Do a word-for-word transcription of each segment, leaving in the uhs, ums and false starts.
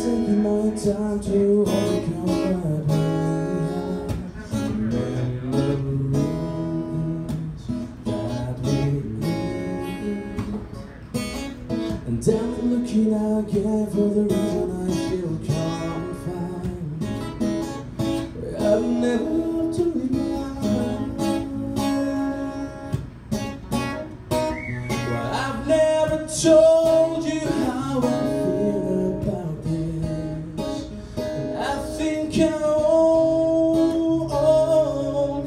taking my time to overcome my memories that we need. And I'm looking out again for the reason I still can't find. I've never loved to be mine. Well, I've never told you how I feel about this, and I think I own.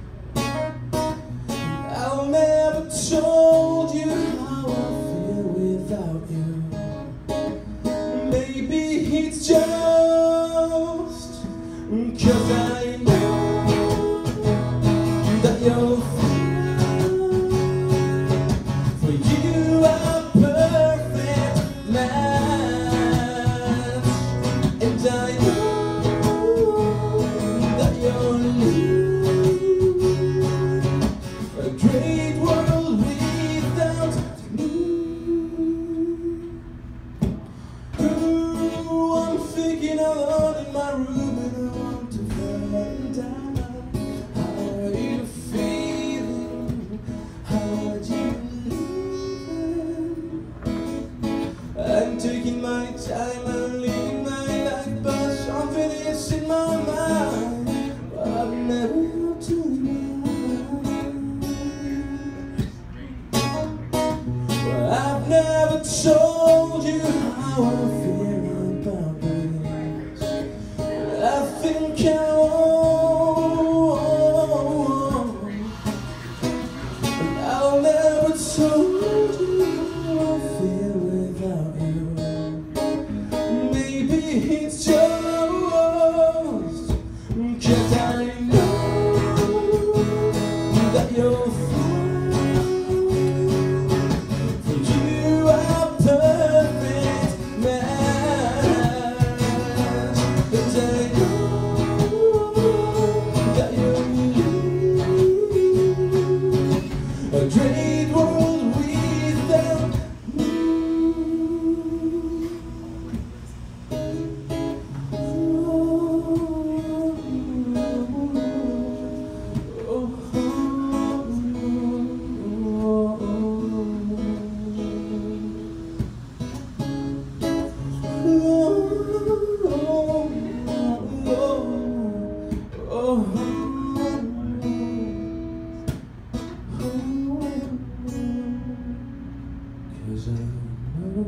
I've never told you how I feel without you. Maybe it's just 'cause I know that you're for you a perfect match, and I know that you're living a great world without me. Ooh, I'm thinking alone in my room, and I want to find out how are you feeling, how are you living. I'm taking my time and living my life, but something is in my mind. I've never loved to be mine. Well, I've never told you how I feel about this. I think I own. And I'll never told you how I feel without you. Maybe it's just 'cause I know that you're for you a perfect match, and I know that you're living a great world without me. Cause I know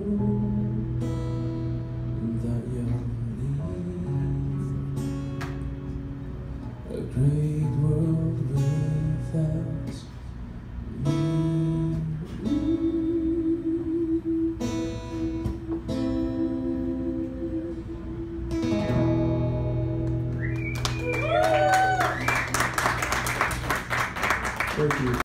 that you're leaving a great world without me. Thank you.